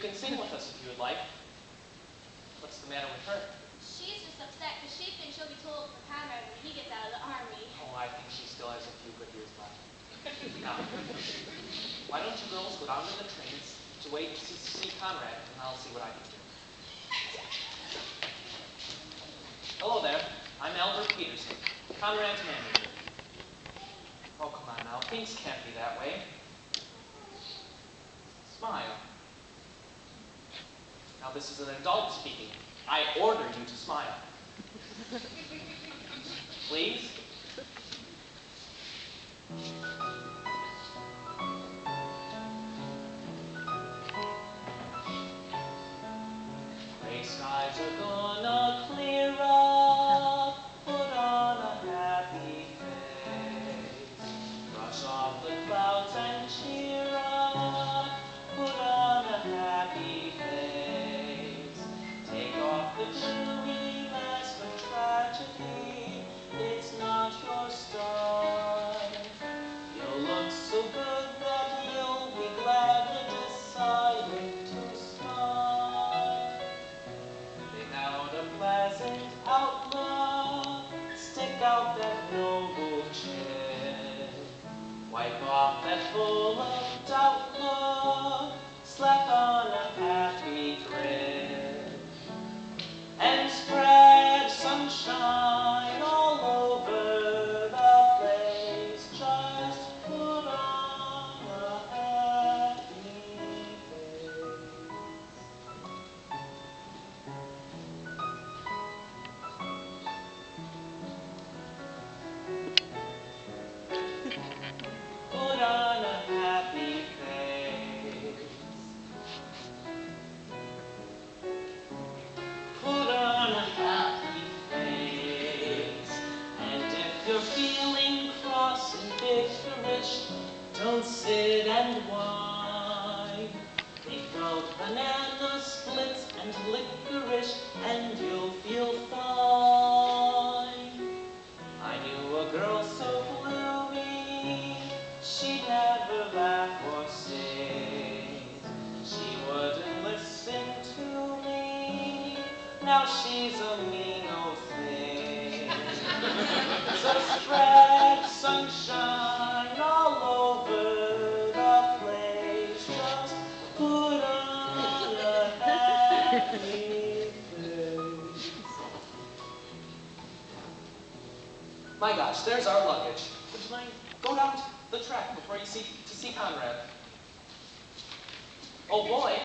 can sing with us if you would like. What's the matter with her? She's just upset because she thinks she'll be told for Conrad when he gets out of the army. Oh, I think she still has a few good years left. Now, why don't you girls go down to the trains to wait to see Conrad, and I'll see what I can do. Hello there. I'm Albert Peterson, Conrad's manager. Oh, come on now. Things can't be that way. Smile. Now, this is an adult speaking. I order you to smile. Please? Gray skies are gonna clear up. Put on a happy face. Brush off the clouds and cheer up. Put on a happy face. Take off the gloomy mask of tragedy. It's not your style. You'll look so good that you'll be glad you decided to smile. Pick out a pleasant outlook. Stick out that noble chin. Wipe off that full of doubt look. Slap on a happy grin. And spread sunshine all over the place. Just put on a happy face. Put on a happy face. Put on a happy face. And if you're feeling cross and bickerish, don't sit and whine. Think of banana splits and licorice, and you'll feel fine. I knew a girl so gloomy, she'd never laugh or sing. She wouldn't listen to me. Now she's a mean old thing. So spread sunshine all over the place. Just put on a happy face. My gosh, there's our luggage. Would you mind go down to the track before you see Conrad? Oh boy.